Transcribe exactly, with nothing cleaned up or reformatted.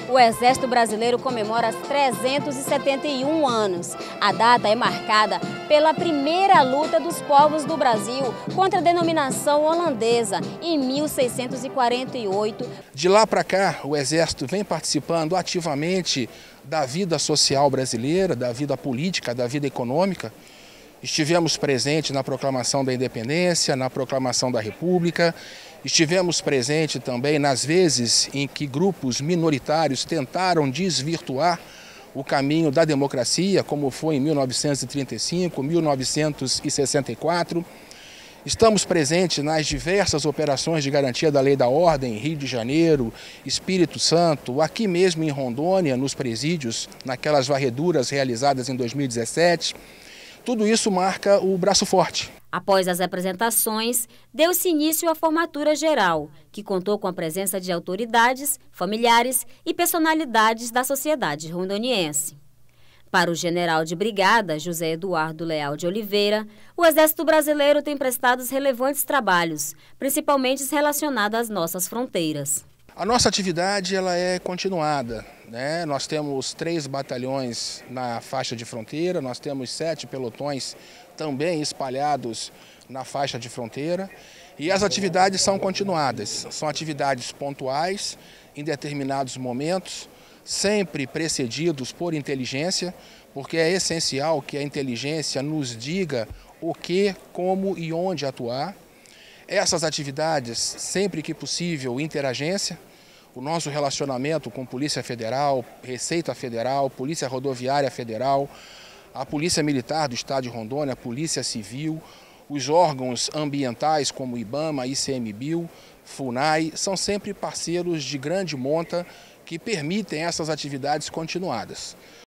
o Exército Brasileiro comemora trezentos e setenta e um anos. A data é marcada pela primeira luta dos povos do Brasil contra a denominação holandesa, em mil seiscentos e quarenta e oito. De lá para cá, o Exército vem participando ativamente da vida social brasileira, da vida política, da vida econômica. Estivemos presentes na proclamação da independência, na proclamação da República. Estivemos presentes também nas vezes em que grupos minoritários tentaram desvirtuar o caminho da democracia, como foi em mil novecentos e trinta e cinco, mil novecentos e sessenta e quatro. Estamos presentes nas diversas operações de garantia da lei e da ordem, Rio de Janeiro, Espírito Santo, aqui mesmo em Rondônia, nos presídios, naquelas varreduras realizadas em dois mil e dezessete. Tudo isso marca o braço forte. Após as apresentações, deu-se início à formatura geral, que contou com a presença de autoridades, familiares e personalidades da sociedade rondoniense. Para o general de brigada, José Eduardo Leal de Oliveira, o Exército Brasileiro tem prestado relevantes trabalhos, principalmente relacionados às nossas fronteiras. A nossa atividade ela é continuada, né? Nós temos três batalhões na faixa de fronteira, nós temos sete pelotões também espalhados na faixa de fronteira e as atividades são continuadas, são atividades pontuais em determinados momentos, sempre precedidos por inteligência, porque é essencial que a inteligência nos diga o que, como e onde atuar. Essas atividades, sempre que possível, interagência, o nosso relacionamento com Polícia Federal, Receita Federal, Polícia Rodoviária Federal, a Polícia Militar do Estado de Rondônia, a Polícia Civil, os órgãos ambientais como IBAMA, ICMBio, FUNAI, são sempre parceiros de grande monta que permitem essas atividades continuadas.